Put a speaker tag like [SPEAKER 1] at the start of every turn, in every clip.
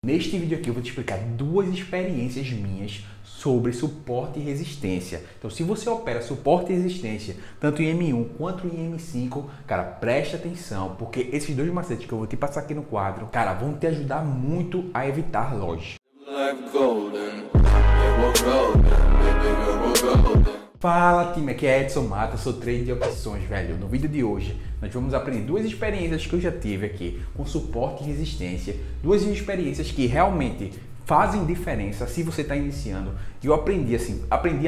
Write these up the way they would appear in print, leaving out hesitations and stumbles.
[SPEAKER 1] Neste vídeo aqui eu vou te explicar duas experiências minhas sobre suporte e resistência. Então, se você opera suporte e resistência, tanto em M1 quanto em M5, cara, preste atenção, porque esses dois macetes que eu vou te passar aqui no quadro, cara, vão te ajudar muito a evitar loss. Fala time, aqui é Edson Mata, sou trader de opções, velho. No vídeo de hoje nós vamos aprender duas experiências que eu já tive aqui com suporte e resistência, duas experiências que realmente fazem diferença se você está iniciando. E eu aprendi assim, aprendi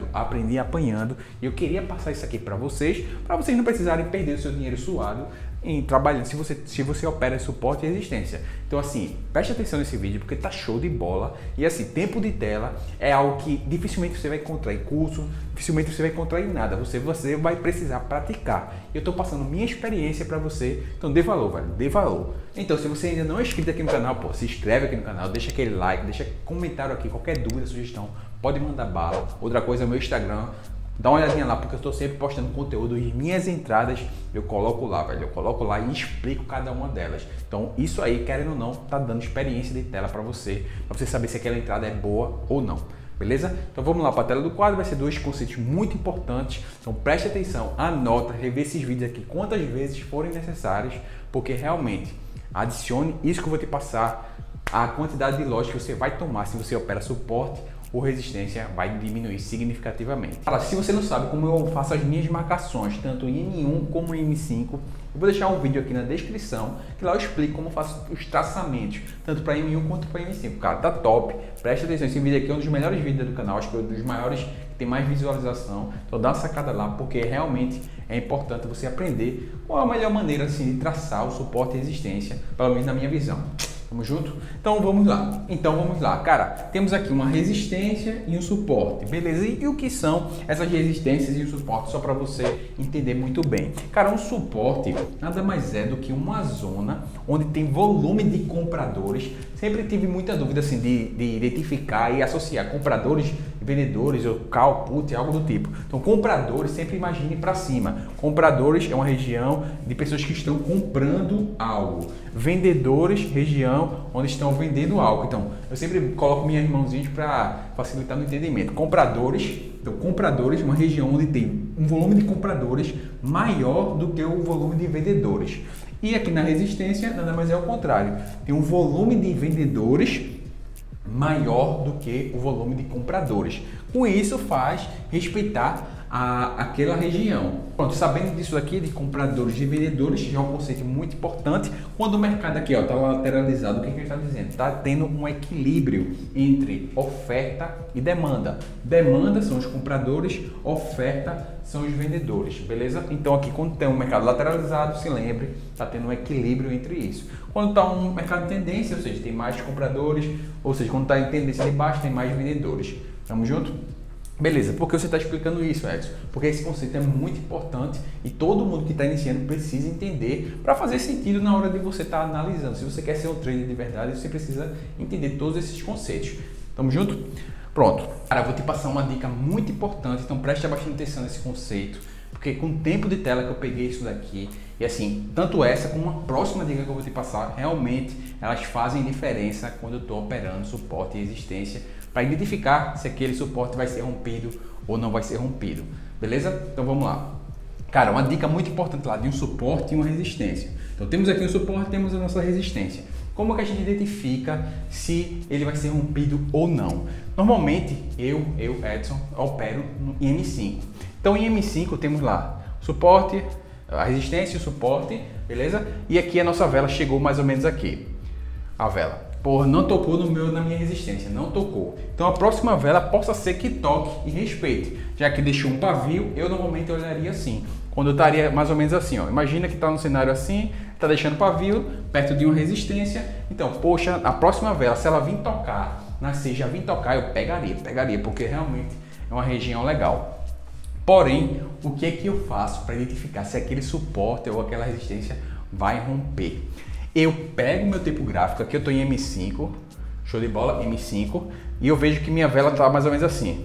[SPEAKER 1] apanhando e eu queria passar isso aqui para vocês não precisarem perder o seu dinheiro suado em trabalhando se você opera suporte e resistência. Então assim, preste atenção nesse vídeo porque tá show de bola. E assim, tempo de tela é algo que dificilmente você vai encontrar em curso, dificilmente você vai encontrar em nada. Você vai precisar praticar. Eu tô passando minha experiência para você, então dê valor, velho, dê valor. Então se você ainda não é inscrito aqui no canal, pô, se inscreve aqui no canal, deixa aquele like, deixa comentário aqui, qualquer dúvida, sugestão, pode mandar bala. Outra coisa é o meu Instagram. Dá uma olhadinha lá, porque eu estou sempre postando conteúdo e minhas entradas eu coloco lá, velho. Eu coloco lá e explico cada uma delas. Então, isso aí, querendo ou não, tá dando experiência de tela para você saber se aquela entrada é boa ou não. Beleza? Então vamos lá para a tela do quadro, vai ser dois conceitos muito importantes. Então preste atenção, anota, rever esses vídeos aqui quantas vezes forem necessárias, porque realmente adicione isso que eu vou te passar, a quantidade de loss que você vai tomar se você opera suporte ou resistência vai diminuir significativamente. Se você não sabe como eu faço as minhas marcações, tanto em M1 como em M5, eu vou deixar um vídeo aqui na descrição, que lá eu explico como eu faço os traçamentos, tanto para M1 quanto para M5. Cara, tá top, preste atenção, esse vídeo aqui é um dos melhores vídeos do canal, acho que é um dos maiores que tem mais visualização, então dá uma sacada lá, porque realmente é importante você aprender qual a melhor maneira assim, de traçar o suporte e resistência, pelo menos na minha visão. Tamo junto? Então vamos lá. Cara, temos aqui uma resistência e um suporte, beleza? E o que são essas resistências e o suporte, só para você entender muito bem. Cara, um suporte nada mais é do que uma zona onde tem volume de compradores. Sempre tive muita dúvida assim de identificar e associar compradores e vendedores, ou call, put, algo do tipo. Então compradores, sempre imagine para cima. Compradores é uma região de pessoas que estão comprando algo. Vendedores, região onde estão vendendo algo. Então, eu sempre coloco minhas mãozinhas para facilitar no entendimento. Compradores, então compradores, uma região onde tem um volume de compradores maior do que o volume de vendedores. E aqui na resistência, nada mais é o contrário. Tem um volume de vendedores maior do que o volume de compradores. Com isso, faz respeitar aquela região. Pronto, sabendo disso aqui de compradores e vendedores, já é um conceito muito importante. Quando o mercado aqui está lateralizado, o que ele está dizendo? Está tendo um equilíbrio entre oferta e demanda. Demanda são os compradores, oferta são os vendedores, beleza? Então aqui quando tem um mercado lateralizado, se lembre, está tendo um equilíbrio entre isso. Quando está um mercado de tendência, ou seja, tem mais compradores, ou seja, quando está em tendência de baixo, tem mais vendedores. Tamo junto? Beleza, por que você está explicando isso, Edson? Porque esse conceito é muito importante e todo mundo que está iniciando precisa entender para fazer sentido na hora de você estar analisando. Se você quer ser um trader de verdade, você precisa entender todos esses conceitos. Tamo junto? Pronto. Cara, eu vou te passar uma dica muito importante, então preste bastante atenção nesse conceito, porque com o tempo de tela que eu peguei isso daqui, e assim, tanto essa como uma próxima dica que eu vou te passar, realmente elas fazem diferença quando eu estou operando suporte e resistência, para identificar se aquele suporte vai ser rompido ou não vai ser rompido, beleza? Então vamos lá. Cara, uma dica muito importante lá de um suporte e uma resistência. Então temos aqui o suporte, temos a nossa resistência. Como que a gente identifica se ele vai ser rompido ou não? Normalmente eu Edson, opero em M5. Então em M5 temos lá o suporte, a resistência e o suporte, beleza? E aqui a nossa vela chegou mais ou menos aqui. A vela. Porra, não tocou na minha resistência, não tocou. Então a próxima vela possa ser que toque e respeite. Já que deixou um pavio, eu normalmente olharia assim. Quando eu estaria mais ou menos assim, ó. Imagina que está no cenário assim, está deixando pavio, perto de uma resistência. Então, poxa, a próxima vela, se ela vir tocar, já vir tocar, eu pegaria, porque realmente é uma região legal. Porém, o que é que eu faço para identificar se aquele suporte ou aquela resistência vai romper? Eu pego meu tempo gráfico, aqui eu estou em M5, show de bola, M5, e eu vejo que minha vela está mais ou menos assim.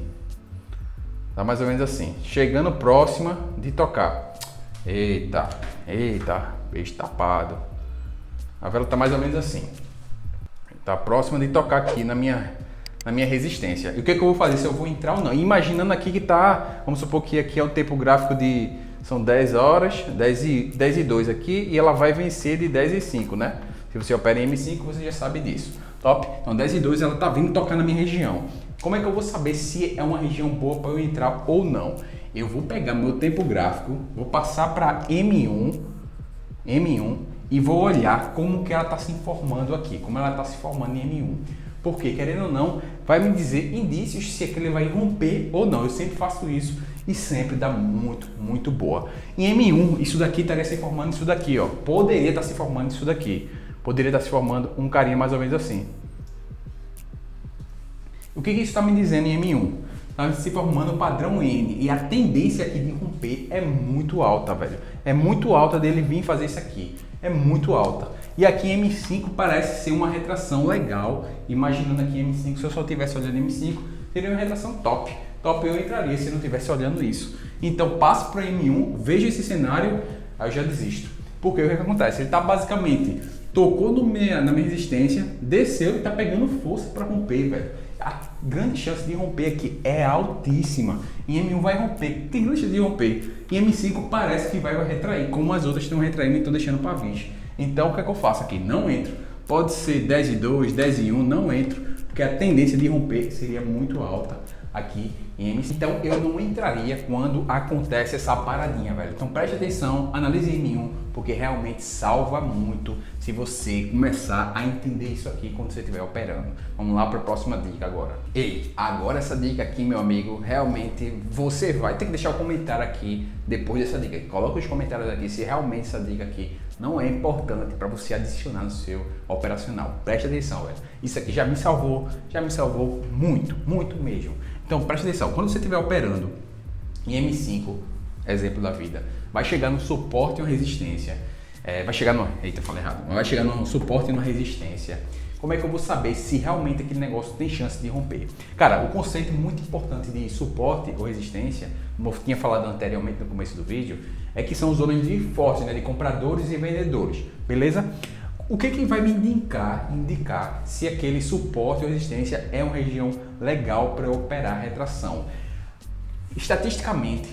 [SPEAKER 1] Tá mais ou menos assim, chegando próxima de tocar. Eita, peixe tapado. A vela está mais ou menos assim. Tá próxima de tocar aqui na minha resistência. E o que eu vou fazer? Se eu vou entrar ou não? Imaginando aqui que tá, vamos supor que aqui é um tempo gráfico de, são 10 horas, 10 e 2 aqui, e ela vai vencer de 10 e 5, né? Se você opera em M5, você já sabe disso. Top? Então 10 e 2 ela tá vindo tocar na minha região. Como é que eu vou saber se é uma região boa para eu entrar ou não? Eu vou pegar meu tempo gráfico, vou passar para M1 e vou olhar como que ela está se informando aqui, como ela está se formando em M1. Porque, querendo ou não, vai me dizer indícios se aquele vai romper ou não. Eu sempre faço isso e sempre dá muito, muito boa. Em M1, isso daqui estaria se formando isso daqui, ó. Poderia estar se formando isso daqui. Poderia estar se formando um carinha mais ou menos assim. O que isso está me dizendo em M1? Está se formando o padrão N. E a tendência aqui de romper é muito alta, velho. É muito alta dele vir fazer isso aqui. É muito alta. E aqui em M5 parece ser uma retração legal. Imaginando aqui em M5, se eu só estivesse olhando M5, seria uma retração top. Top eu entraria se não estivesse olhando isso. Então passo para M1, vejo esse cenário, aí eu já desisto. Porque o que acontece? Ele está basicamente, tocou na minha resistência, desceu e está pegando força para romper, velho. A grande chance de romper aqui é altíssima. Em M1 vai romper, tem grande chance de romper. Em M5 parece que vai retrair, como as outras estão retraindo e estão deixando para 20. Então o que é que eu faço aqui? Não entro. Pode ser 10 e 2, 10 e 1, não entro, porque a tendência de romper seria muito alta aqui em M5. Então eu não entraria quando acontece essa paradinha, velho. Então preste atenção, analise M1, porque realmente salva muito se você começar a entender isso aqui quando você estiver operando. Vamos lá para a próxima dica agora. Ei, agora essa dica aqui, meu amigo, realmente você vai ter que deixar o comentário aqui depois dessa dica. Coloca os comentários aqui se realmente essa dica aqui não é importante para você adicionar no seu operacional. Preste atenção, velho. Isso aqui já me salvou muito, muito mesmo. Então preste atenção, quando você estiver operando em M5, exemplo da vida, vai chegar no suporte e uma resistência, vai chegar no, eita, falei errado, vai chegar no suporte e uma resistência. Como é que eu vou saber se realmente aquele negócio tem chance de romper? Cara, o conceito muito importante de suporte ou resistência, como eu tinha falado anteriormente no começo do vídeo, é que são zonas de força, né, de compradores e vendedores, beleza? O que vai me indicar se aquele suporte ou resistência é uma região legal para eu operar retração? Estatisticamente,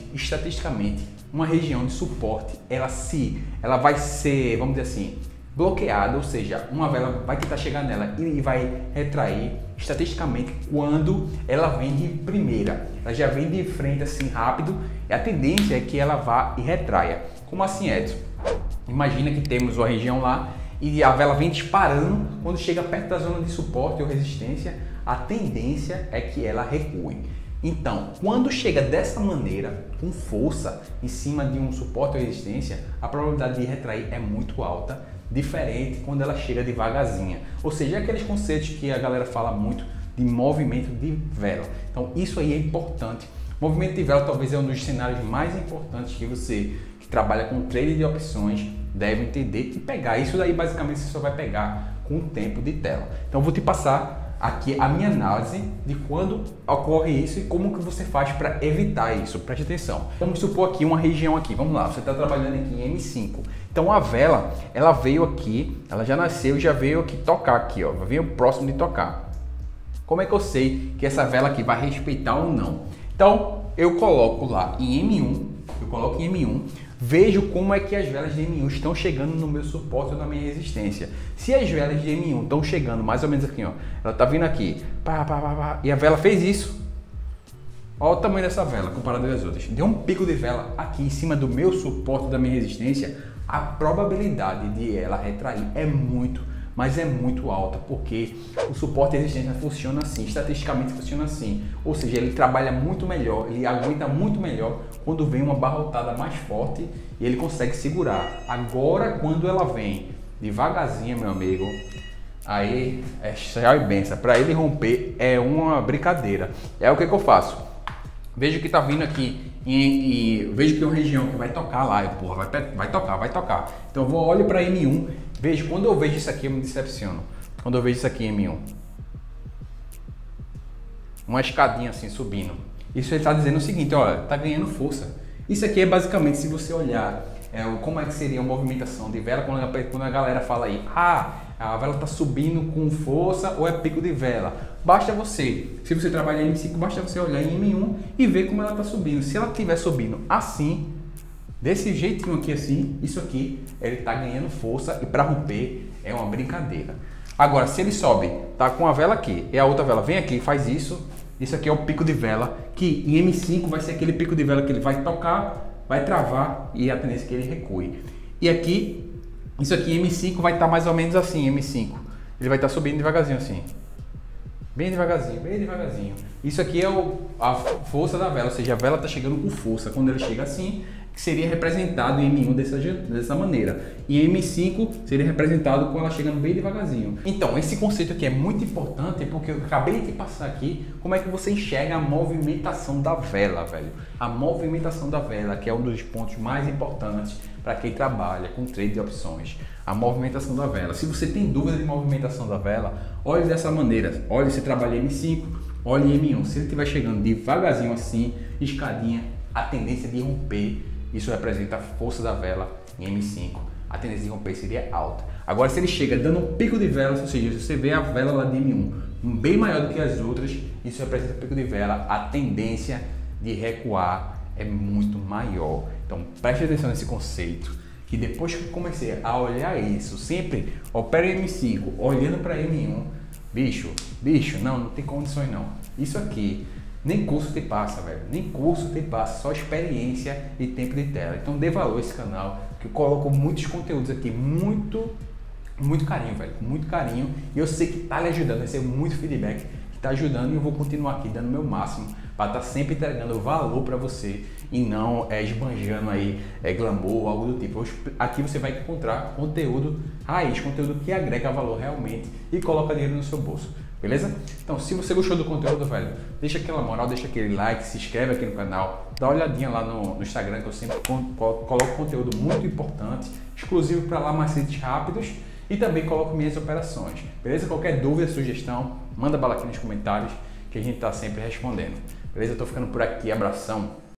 [SPEAKER 1] uma região de suporte, ela vai ser, vamos dizer assim, bloqueada, ou seja, uma vela vai tentar chegar nela e vai retrair estatisticamente quando ela vem de primeira. Ela já vem de frente assim rápido e a tendência é que ela vá e retraia. Como assim, Edson? Imagina que temos uma região lá e a vela vem disparando, quando chega perto da zona de suporte ou resistência, a tendência é que ela recue. Então, quando chega dessa maneira, com força, em cima de um suporte ou resistência, a probabilidade de retrair é muito alta, diferente quando ela chega devagarzinha. Ou seja, é aqueles conceitos que a galera fala muito de movimento de vela. Então, isso aí é importante. Movimento de vela talvez é um dos cenários mais importantes que você que trabalha com trade de opções deve entender e pegar. Isso daí basicamente você só vai pegar com o tempo de tela. Então eu vou te passar aqui a minha análise de quando ocorre isso e como que você faz para evitar isso. Preste atenção. Vamos supor aqui uma região aqui. Vamos lá, você está trabalhando aqui em M5. Então a vela, ela veio aqui, ela já nasceu e já veio aqui tocar aqui, ó. Veio próximo de tocar. Como é que eu sei que essa vela aqui vai respeitar ou não? Então eu coloco lá em M1, vejo como é que as velas de M1 estão chegando no meu suporte ou na minha resistência. Se as velas de M1 estão chegando mais ou menos aqui, ó, ela tá vindo aqui, e a vela fez isso. Olha o tamanho dessa vela comparado às outras. Deu um pico de vela aqui em cima do meu suporte, da minha resistência, a probabilidade de ela retrair é muito, mas é muito alta, porque o suporte e a resistência funciona assim, estatisticamente funciona assim, ou seja, ele trabalha muito melhor, ele aguenta muito melhor quando vem uma barrotada mais forte e ele consegue segurar. Agora, quando ela vem devagarzinho, meu amigo, aí é tchau e benção. Para ele romper é uma brincadeira. É o que eu faço. Vejo que tá vindo aqui e vejo que é uma região que vai tocar lá, porra, vai tocar. Então eu vou olho para M1. Vejo, quando eu vejo isso aqui, eu me decepciono. Quando eu vejo isso aqui em M1. Uma escadinha assim, subindo. Isso ele está dizendo o seguinte, olha, tá ganhando força. Isso aqui é basicamente, se você olhar como é que seria a movimentação de vela quando a galera fala aí, a vela está subindo com força ou é pico de vela. Basta você, se você trabalhar em M5, basta você olhar em M1 e ver como ela está subindo. Se ela estiver subindo assim, desse jeitinho aqui assim, isso aqui, ele está ganhando força e para romper é uma brincadeira. Agora, se ele sobe, tá com a vela aqui e a outra vela vem aqui, faz isso, isso aqui é o pico de vela, que em M5 vai ser aquele pico de vela que ele vai tocar, vai travar e a tendência é que ele recue. E aqui, isso aqui em M5 vai estar mais ou menos assim, M5. Ele vai estar subindo devagarzinho assim. Bem devagarzinho, bem devagarzinho. Isso aqui é a força da vela, ou seja, a vela está chegando com força. Quando ele chega assim, que seria representado em M1 dessa maneira. E em M5 seria representado com ela chegando bem devagarzinho. Então, esse conceito aqui é muito importante porque eu acabei de passar aqui como é que você enxerga a movimentação da vela, velho. A movimentação da vela, que é um dos pontos mais importantes para quem trabalha com trade de opções. A movimentação da vela. Se você tem dúvida de movimentação da vela, olhe dessa maneira. Olhe se trabalha em M5, olhe em M1. Se ele estiver chegando devagarzinho assim, escadinha, a tendência de romper, isso representa a força da vela em M5. A tendência de romper seria alta. Agora, se ele chega dando um pico de vela, ou seja, se você vê a vela lá de M1 bem maior do que as outras, isso representa pico de vela. A tendência de recuar é muito maior. Então, preste atenção nesse conceito, que depois que eu comecei a olhar isso, sempre opera em M5, olhando para M1, bicho, não tem condições não. Isso aqui, nem curso te passa, velho. Nem curso te passa, só experiência e tempo de tela. Então dê valor a esse canal, que eu coloco muitos conteúdos aqui, muito carinho, velho. Muito carinho. E eu sei que tá lhe ajudando, recebo muito feedback que tá ajudando e eu vou continuar aqui dando o meu máximo para estar sempre entregando valor para você e não esbanjando aí glamour, algo do tipo. Aqui você vai encontrar conteúdo raiz, conteúdo que agrega valor realmente e coloca dinheiro no seu bolso. Beleza? Então, se você gostou do conteúdo, velho, deixa aquela moral, deixa aquele like, se inscreve aqui no canal, dá uma olhadinha lá no Instagram, que eu sempre coloco conteúdo muito importante, exclusivo para lá, macetes rápidos, e também coloco minhas operações. Beleza? Qualquer dúvida, sugestão, manda bala aqui nos comentários, que a gente tá sempre respondendo. Beleza? Eu tô ficando por aqui, abração.